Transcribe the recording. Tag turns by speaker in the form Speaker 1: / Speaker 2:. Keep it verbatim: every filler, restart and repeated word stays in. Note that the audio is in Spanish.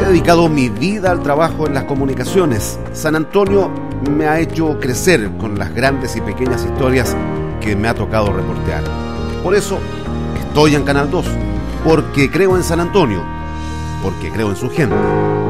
Speaker 1: He dedicado mi vida al trabajo en las comunicaciones. San Antonio me ha hecho crecer con las grandes y pequeñas historias que me ha tocado reportear. Por eso estoy en Canal dos, porque creo en San Antonio, porque creo en su gente.